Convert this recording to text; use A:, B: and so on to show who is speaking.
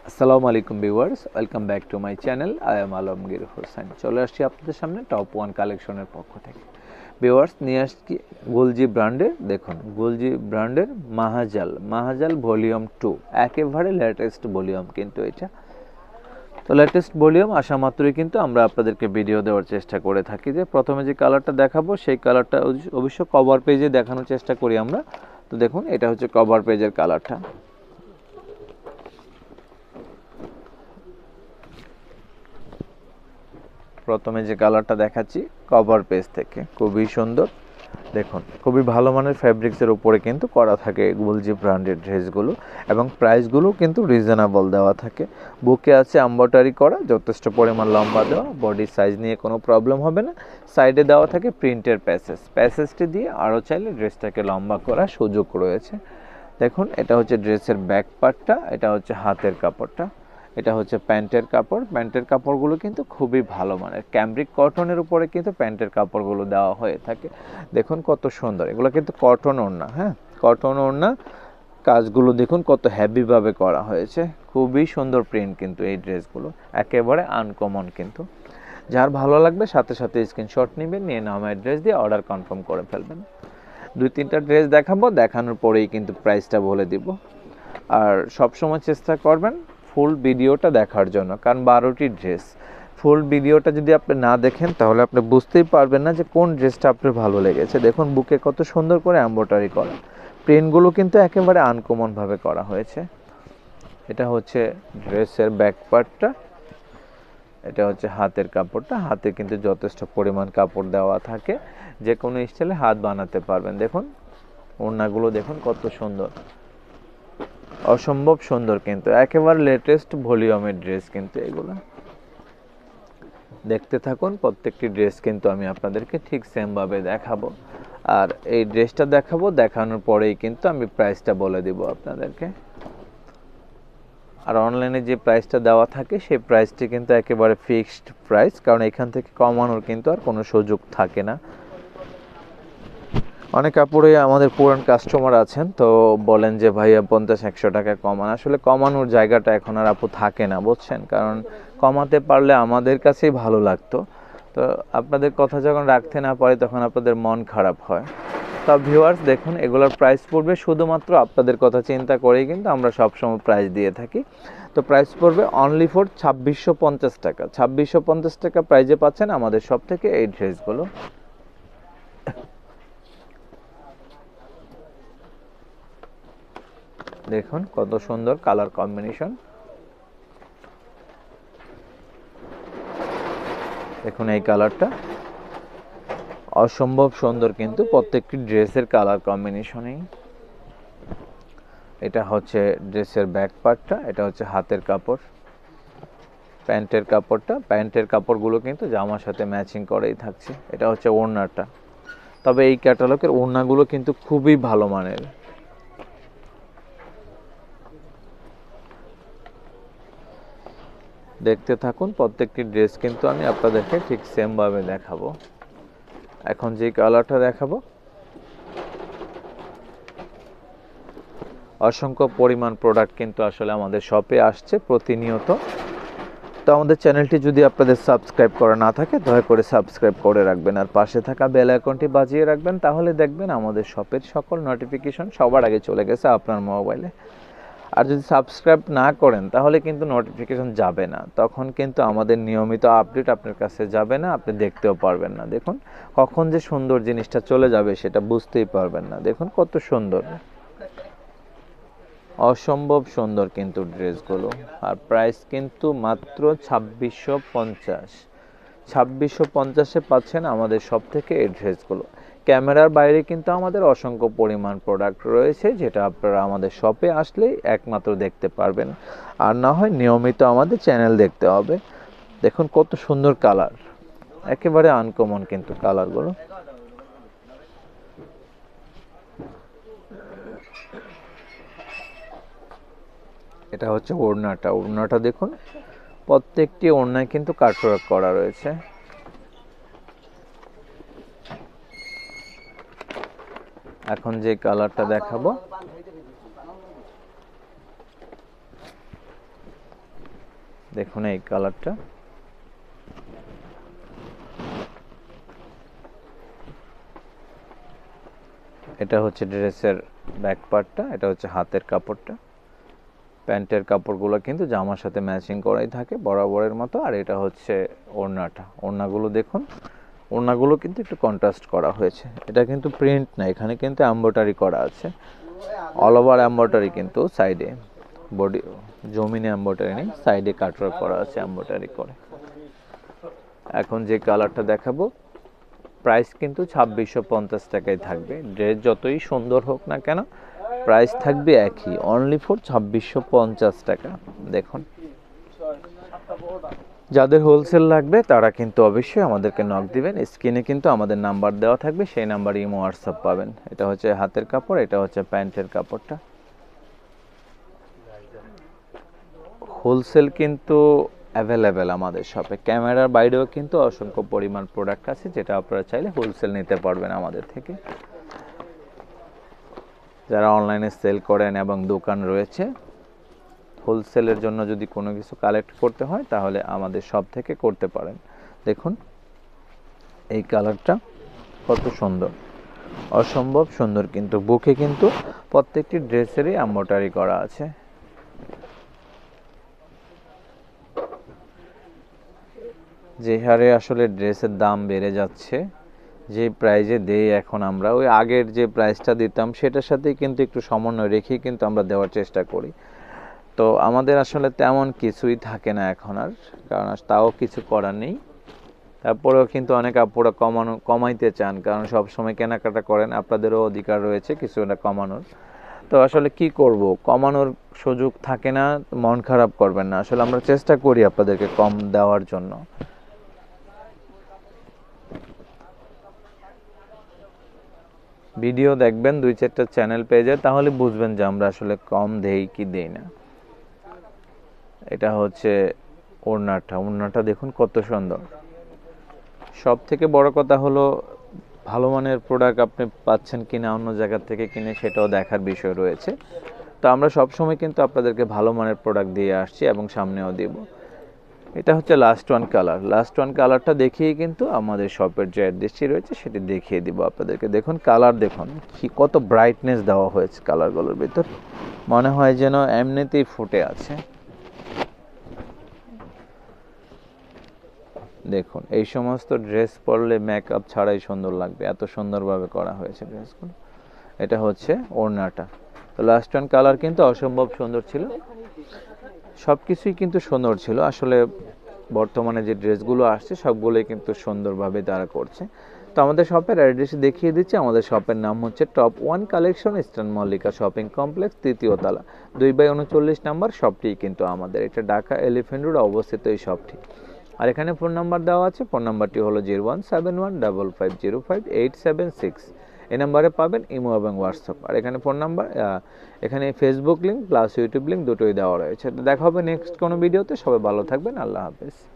A: আসসালামু আলাইকুম viewers, welcome back to my channel. I am Alamgir Hossain. চলে আসছি আপনাদের সামনে টপ ওয়ান কালেকশনের পক্ষ থেকে। ভিউয়ার্স, নিয়ে আসছি গুলজি ব্র্যান্ডের, দেখুন গুলজি ব্র্যান্ডের মাহাজাল ভলিউম 2, একেবারে লেটেস্ট ভলিউম কিন্তু এটা। তো লেটেস্ট ভলিউম আসা মাত্রই কিন্তু আমরা আপনাদেরকে ভিডিও দেওয়ার চেষ্টা করে থাকি। যে প্রথমে যে কালারটা দেখাবো সেই কালারটা অবশ্য কভার পেজে দেখানোর চেষ্টা করি আমরা। তো দেখুন, এটা হচ্ছে কভার পেজের কালারটা। প্রথমে যে কালারটা দেখাচ্ছি কভার পেজ থেকে, খুবই সুন্দর। দেখুন, খুবই ভালো মানের ফ্যাব্রিক্সের উপরে কিন্তু করা থাকে গুলজি ব্র্যান্ডের ড্রেসগুলো, এবং প্রাইসগুলো কিন্তু রিজনেবল দেওয়া থাকে। বুকে আছে এমব্রয়ডারি করা, যথেষ্ট পরিমাণ লম্বা দেওয়া, বডি সাইজ নিয়ে কোনো প্রবলেম হবে না। সাইডে দেওয়া থাকে প্রিন্টের প্যাসেজটি দিয়ে আরও চাইলে ড্রেসটাকে লম্বা করার সুযোগ রয়েছে। দেখুন, এটা হচ্ছে ড্রেসের ব্যাক পার্টটা, এটা হচ্ছে হাতের কাপড়টা, এটা হচ্ছে প্যান্টের কাপড়। প্যান্টের কাপড়গুলো কিন্তু খুবই ভালো মানের ক্যামব্রিক কটনের উপরে কিন্তু প্যান্টের কাপড়গুলো দেওয়া হয়ে থাকে। দেখুন কত সুন্দর, এগুলো কিন্তু কটন ওড়না, হ্যাঁ কটন ওড়না। কাজগুলো দেখুন কত হেভিভাবে করা হয়েছে, খুবই সুন্দর প্রিন্ট কিন্তু এই ড্রেসগুলো, একেবারে আনকমন কিন্তু। যার ভালো লাগবে সাথে সাথে স্ক্রিনশট নেবেন, নিয়ে নাম অ্যাড্রেস দিয়ে অর্ডার কনফার্ম করে ফেলবেন। দুই তিনটা ড্রেস দেখাবো, দেখানোর পরেই কিন্তু প্রাইসটা বলে দিব। আর সবসময় চেষ্টা করবেন ফুল ভিডিওটা দেখার জন্য, কারণ 12টি ড্রেস, ফুল ভিডিওটা যদি আপনি না দেখেন তাহলে আপনি বুঝতেই পারবেন না যে কোন ড্রেসটা আপনার ভালো লেগেছে। দেখুন বুকে কত সুন্দর করে এমব্রয়ডারি করা, প্রিন্টগুলো কিন্তু একেবারে আনকমনভাবে করা হয়েছে। এটা হচ্ছে ড্রেসের ব্যাক পার্টটা, এটা হচ্ছে হাতের কাপড়টা। হাতে কিন্তু যথেষ্ট পরিমাণ কাপড় দেওয়া থাকে, যে কোনো স্টাইলে হাত বানাতে পারবেন। দেখুন ওড়নাগুলো দেখুন কত সুন্দর, অসম্ভব সুন্দর কিন্তু, একেবারে লেটেস্ট ভলিউমের ড্রেস কিন্তু এগুলো। দেখতে থাকুন, প্রত্যেকটি ড্রেস কিন্তু আমি আপনাদেরকে ঠিক সেমভাবে দেখাবো। আর এই ড্রেসটা দেখাবো, দেখানোর পরেই কিন্তু আমি প্রাইসটা বলে দিব আপনাদেরকে। আর অনলাইনে যে প্রাইসটা দেওয়া থাকে সেই প্রাইসটি কিন্তু একেবারে ফিক্সড প্রাইস, কারণ এখান থেকে কমানোর কিন্তু আর কোনো সুযোগ থাকে না। অনেক আপুরে আমাদের পুরান কাস্টমার আছেন, তো বলেন যে ভাইয়া 50-100 টাকা কমান। আসলে কমানোর জায়গাটা এখন আর আপু থাকে না, বুঝছেন, কারণ কমাতে পারলে আমাদের কাছেই ভালো লাগতো। তো আপনাদের কথা যখন রাখতে না পারি তখন আপনাদের মন খারাপ হয়। তা ভিউয়ার্স দেখুন, এগুলোর প্রাইস পড়বে শুধুমাত্র আপনাদের কথা চিন্তা করেই কিন্তু আমরা সবসময় প্রাইস দিয়ে থাকি। তো প্রাইস পড়বে অনলি ফর 2650 টাকা। 2650 টাকা প্রাইজে পাচ্ছেন আমাদের সব থেকে এই ড্রেসগুলো। দেখুন কত সুন্দর কালার কম্বিনেশন, দেখুন এই কালারটা অসম্ভব সুন্দর কিন্তু প্রত্যেকটি ড্রেসের কালার কম্বিনেশনেই। এটা হচ্ছে ড্রেসের ব্যাক পার্টটা, এটা হচ্ছে হাতের কাপড়, প্যান্টের কাপড়টা। প্যান্টের কাপড়গুলো কিন্তু জামার সাথে ম্যাচিং করেই থাকছে। এটা হচ্ছে ওড়নাটা, তবে এই ক্যাটালগের ওড়নাগুলো কিন্তু খুবই ভালো মানের। দেখতে থাকুন, প্রত্যেকটি ড্রেস কিন্তু আমি আপনাদেরকে ঠিক সেমভাবে দেখাবো। এখন যে কালারটা দেখাবো, অসংখ্য পরিমাণ প্রোডাক্ট কিন্তু আসলে আমাদের শপে আসছে প্রতিনিয়ত। তো আমাদের চ্যানেলটি যদি আপনাদের সাবস্ক্রাইব করা না থাকে দয়া করে সাবস্ক্রাইব করে রাখবেন, আর পাশে থাকা বেল আইকনটি বাজিয়ে রাখবেন, তাহলে দেখবেন আমাদের শপের সকল নোটিফিকেশন সবার আগে চলে গেছে আপনার মোবাইলে। আর যদি সাবস্ক্রাইব না করেন তাহলে কিন্তু নোটিফিকেশন যাবে না, তখন কিন্তু আমাদের নিয়মিত আপডেট আপনার কাছে যাবে না, আপনি দেখতেও পারবেন না। দেখুন কখন যে সুন্দর জিনিসটা চলে যাবে সেটা বুঝতেই পারবেন না। দেখুন কত সুন্দর, অসম্ভব সুন্দর কিন্তু ড্রেসগুলো। আর প্রাইস কিন্তু মাত্র 2650। 2650-এ পাচ্ছেন আমাদের সব থেকে এই ড্রেসগুলো। ক্যামেরার বাইরে কিন্তু আমাদের অসংখ্য পরিমাণ প্রোডাক্ট রয়েছে, যেটা আপনারা আমাদের শপে আসলেই একমাত্র দেখতে পারবেন, আর না হয় নিয়মিত আমাদের চ্যানেল দেখতে হবে। দেখুন কত সুন্দর কালার, একেবারে আনকমন কিন্তু কালারগুলো। এটা হচ্ছে ওড়নাটা, ওড়নাটা দেখুন প্রত্যেকটি ওড়নায় কিন্তু কাটওয়ার্ক করা রয়েছে। এখন যে কালারটা দেখাবো, দেখুন এই কালারটা, এটা হচ্ছে ড্রেসের ব্যাক পার্টটা, এটা হচ্ছে হাতের কাপড়টা। প্যান্টের কাপড়গুলো কিন্তু জামার সাথে ম্যাচিং করাই থাকে বরাবরের মতো। আর এটা হচ্ছে ওড়নাটা, ওড়নাগুলো দেখুন, ওড়নাগুলো কিন্তু একটু কন্ট্রাস্ট করা হয়েছে। এটা কিন্তু প্রিন্ট না, এখানে কিন্তু এমব্রয়ডারি করা আছে, অল ওভার এমব্রয়ডারি, কিন্তু সাইডে বডি জমিনে এমব্রয়ডারি নেই, সাইডে কাটওয়ার্ক করা আছে এমব্রয়ডারি করে। এখন যে কালারটা দেখাবো, প্রাইস কিন্তু 2650 টাকায় থাকবে। ড্রেস যতই সুন্দর হোক না কেন, প্রাইস থাকবে একই, অনলি ফর 2650 টাকা। দেখুন, যাদের হোলসেল লাগবে তারা কিন্তু অবশ্যই আমাদেরকে নক দিবেন। স্ক্রিনে কিন্তু আমাদের নাম্বার দেওয়া থাকবে, সেই নাম্বারে ইমো হোয়াটসঅ্যাপ পাবেন। এটা হচ্ছে হাতের কাপড়, এটা হচ্ছে প্যান্টের কাপড়টা। হোলসেল কিন্তু অ্যাভেলেবেল আমাদের শপে, ক্যামেরার বাইরেও কিন্তু অসংখ্য পরিমাণ প্রোডাক্ট আছে, যেটা আপনারা চাইলে হোলসেল নিতে পারবেন আমাদের থেকে। যারা অনলাইনে সেল করেন এবং দোকান রয়েছে, হোলসেলের জন্য যদি কোনো কিছু কালেক্ট করতে হয় তাহলে আমাদের শপ থেকে করতে পারেন। দেখুন এই কালারটা কত সুন্দর, অসম্ভব সুন্দর, কিন্তু বুকে কিন্তু প্রত্যেকটি ড্রেসেরই এমব্রয়ডারি করা আছে। যে হারে আসলে ড্রেসের দাম বেড়ে যাচ্ছে, যে প্রাইজে দেই এখন আমরা, ওই আগের যে প্রাইসটা দিতাম সেটার সাথেই কিন্তু একটু সমন্বয় রেখেই কিন্তু আমরা দেওয়ার চেষ্টা করি। তো আমাদের আসলে তেমন কিছুই থাকে না এখন আর, কারণ তাও কিছু করার নেই। তারপরেও কিন্তু অনেক আপুরা কমাইতে চান, কারণ সব সময় কেনাকাটা করেন, আপনাদেরও অধিকার রয়েছে কিছুটা কমানোর। তো আসলে কি করব, কমানোর সুযোগ থাকে না, মন খারাপ করবেন না, আসলে আমরা চেষ্টা করি আপনাদেরকে কম দেওয়ার জন্য। ভিডিও দেখবেন 2-4টা চ্যানেল পেয়ে যায়, তাহলে বুঝবেন যে আমরা আসলে কম দেই কি দেই না। এটা হচ্ছে ওড়নাটা, ওড়নাটা দেখুন কত সুন্দর। সব থেকে বড় কথা হলো ভালো মানের প্রোডাক্ট আপনি পাচ্ছেন কিনা অন্য জায়গা থেকে কিনে, সেটাও দেখার বিষয় রয়েছে। তো আমরা সব সময় কিন্তু আপনাদেরকে ভালো মানের প্রোডাক্ট দিয়ে আসছি এবং সামনেও দেব। এটা হচ্ছে last one colour, last one কালারটা দেখিয়ে কিন্তু আমাদের শপের যে অ্যাড্রেসটি রয়েছে সেটি দেখিয়ে দিব আপনাদেরকে। দেখুন কালার, দেখুন কি কত ব্রাইটনেস দেওয়া হয়েছে কালারগুলোর ভিতর, মনে হয় যেন এমনিতেই ফুটে আছে। দেখুন এই সমস্ত ড্রেস পরলে মেকআপ ছাড়াই সুন্দর লাগবে, এত সুন্দরভাবে করা হয়েছে ড্রেসগুলো। এটা হচ্ছে ওড়নাটা। তো লাস্ট ওয়ান কালার কিন্তু অসম্ভব সুন্দর ছিল, সব কিছুই কিন্তু সুন্দর ছিল। আসলে বর্তমানে যে ড্রেসগুলো আসছে সবগুলোই কিন্তু সুন্দরভাবে তারা করছে। তো আমাদের শপের অ্যাড্রেস দেখিয়ে দিচ্ছি। আমাদের শপের নাম হচ্ছে top 1 collection, eastern Mallika shopping complex, 3য় তলা, 2/39 নাম্বার শপটি কিন্তু আমাদের। এটা ঢাকা এলিফ্যান্ট রোড অবস্থিত এই শপটি। আর এখানে ফোন নাম্বার দেওয়া আছে, ফোন নাম্বারটি হলো 017155055876। এই নাম্বারে পাবেন ইমো এবং হোয়াটসঅ্যাপ। আর এখানে ফোন নাম্বার, এখানে Facebook link plus YouTube link দুটোই দেওয়া রয়েছে। তো দেখা হবে নেক্সট কোনো ভিডিওতে। সবাই ভালো থাকবেন, আল্লাহ হাফেজ।